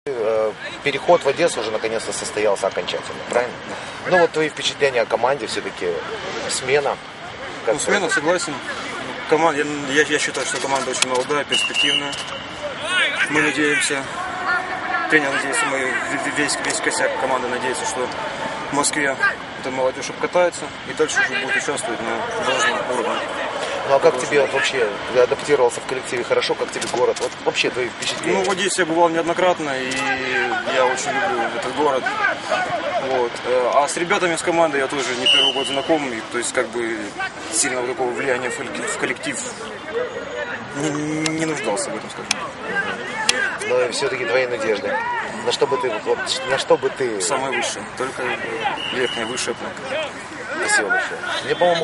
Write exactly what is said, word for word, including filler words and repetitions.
Переход в Одессу уже наконец-то состоялся окончательно, правильно? Ну вот твои впечатления о команде, все-таки смена. Ну, смена, согласен. Команда, я, я считаю, что команда очень молодая, перспективная. Мы надеемся, тренер надеется, мы весь, весь косяк команды надеется, что в Москве эта молодежь обкатается и дальше уже будет участвовать на должном уровне. Ну а как тебе вот вообще, ты адаптировался в коллективе хорошо, как тебе город? Вот вообще твои впечатления? Ну в Одессе я бывал неоднократно, и я очень люблю этот город. Вот. А с ребятами с командой я тоже не первый год знаком, и, то есть как бы сильного такого влияния в коллектив не, не нуждался в этом, скажем. Но все-таки твои надежды. На что бы ты, вот, на что бы ты... Самое высшее, только верхняя, высшая планка. Спасибо большое. Мне, по-моему,